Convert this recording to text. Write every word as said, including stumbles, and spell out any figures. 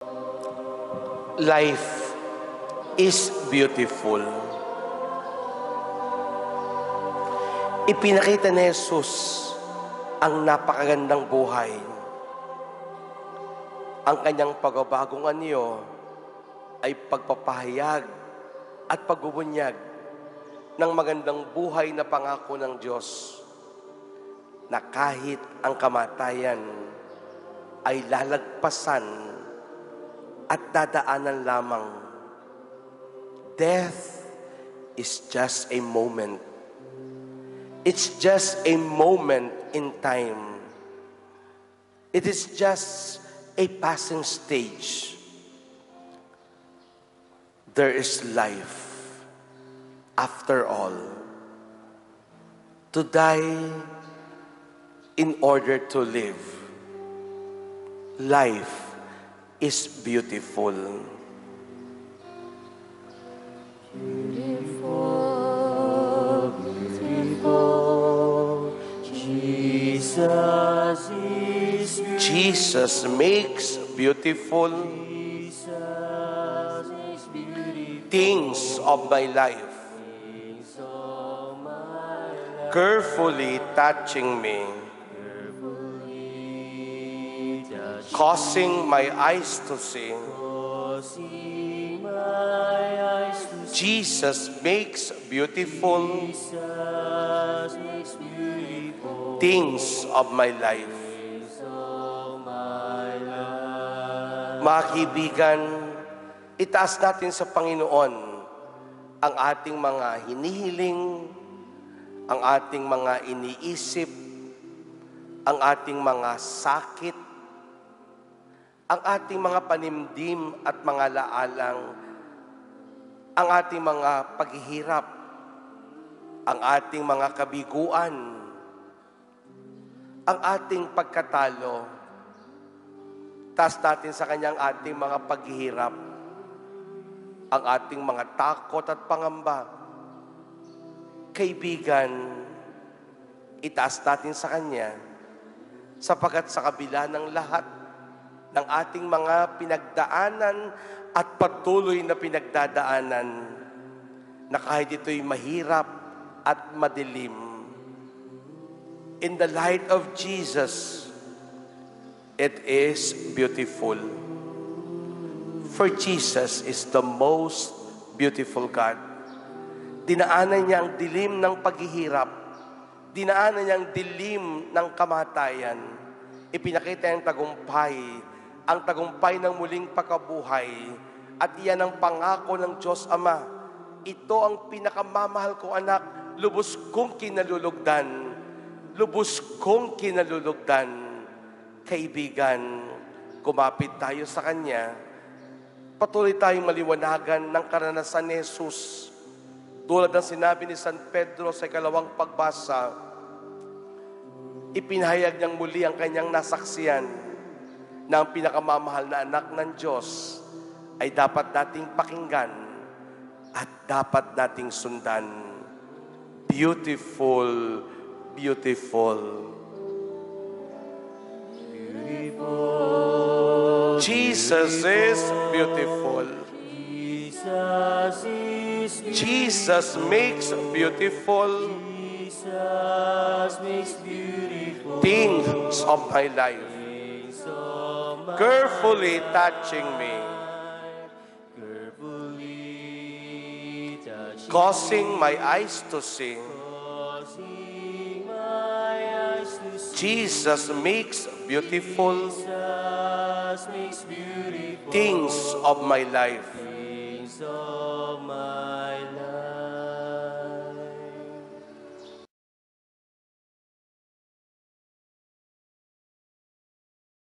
Life is beautiful. Ipinakita ni Jesus ang napakagandang buhay. Ang kanyang pagbabagong anyo ay pagpapahayag at pagbubunyag ng magandang buhay na pangako ng Diyos na kahit ang kamatayan ay lalagpasan at dadaanan lamang. Death is just a moment. It's just a moment in time. It is just a passing stage. There is life after all. To die in order to live. Life is beautiful. Beautiful, beautiful. Jesus is beautiful. Jesus makes beautiful Jesus is beautiful. things of my life, Things of my life. carefully touching me, Carefully touch, causing my eyes to see. causing my eyes to see. Jesus makes beautiful Jesus makes beautiful things of my life. things of my life. Mga kaibigan, itaas natin sa Panginoon ang ating mga hinihiling, ang ating mga iniisip, ang ating mga sakit, ang ating mga panimdim at mga laalang, ang ating mga paghihirap, ang ating mga kabiguan, ang ating pagkatalo. Taas natin sa Kanyang ating mga paghihirap, ang ating mga takot at pangamba. Kaibigan, itaas natin sa Kanya, sapagkat sa kabila ng lahat ng ating mga pinagdaanan at patuloy na pinagdadaanan, na kahit ito'y mahirap at madilim, in the light of Jesus, it is beautiful. For Jesus is the most beautiful God. Dinaanan niya ang dilim ng paghihirap. Dinaanan niya ang dilim ng kamatayan. Ipinakita ang tagumpay, ang tagumpay ng muling pagkabuhay. At iyan ang pangako ng Diyos Ama. Ito ang pinakamamahal kong anak, lubos kong kinalulugdan. Lubos kong kinalulugdan. Kaibigan, kumapit tayo sa Kanya. Patuloy tayong maliwanagan ng karanasan ni Jesus. Tulad ng sinabi ni San Pedro sa ikalawang pagbasa, ipinahayag niyang muli ang kanyang nasaksiyan na ang pinakamamahal na anak ng Diyos ay dapat nating pakinggan at dapat nating sundan. Beautiful, beautiful. Beautiful. Jesus is beautiful. Jesus is beautiful. Jesus makes beautiful Jesus makes beautiful things of my life, things of my carefully touching me, carefully touching, causing my eyes to see. causing my eyes to see. Jesus makes beautiful Jesus makes beautiful things of my life, things of my